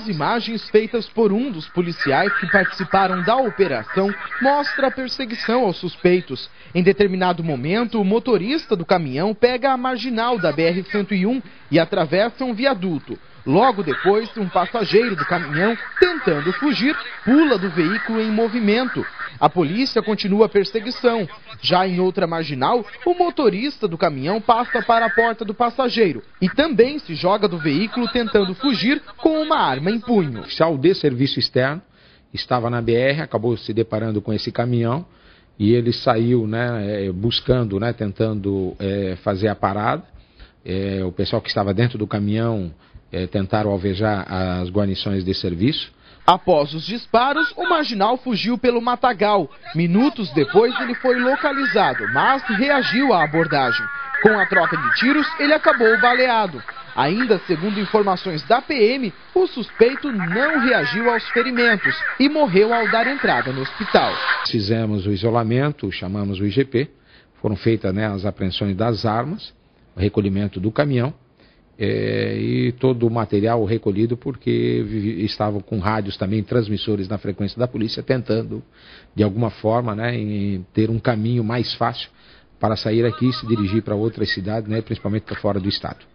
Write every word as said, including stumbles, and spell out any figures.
As imagens feitas por um dos policiais que participaram da operação mostram a perseguição aos suspeitos. Em determinado momento, o motorista do caminhão pega a marginal da B R cento e um e atravessa um viaduto. Logo depois, um passageiro do caminhão, tentando fugir, pula do veículo em movimento. A polícia continua a perseguição. Já em outra marginal, o motorista do caminhão passa para a porta do passageiro e também se joga do veículo tentando fugir com uma arma em punho. O oficial de serviço externo estava na B R, acabou se deparando com esse caminhão e ele saiu, né, buscando, né, tentando é, fazer a parada. É, o pessoal que estava dentro do caminhão é, tentaram alvejar as guarnições de serviço. Após os disparos, o marginal fugiu pelo matagal. Minutos depois ele foi localizado, mas reagiu à abordagem. Com a troca de tiros, ele acabou baleado. Ainda segundo informações da P M, o suspeito não reagiu aos ferimentos e morreu ao dar entrada no hospital. Fizemos o isolamento, chamamos o I G P, foram feitas, né, as apreensões das armas, o recolhimento do caminhão. É, e todo o material recolhido porque estavam com rádios também, transmissores na frequência da polícia, tentando de alguma forma, né, em ter um caminho mais fácil para sair aqui e se dirigir para outras cidades, né, principalmente para fora do estado.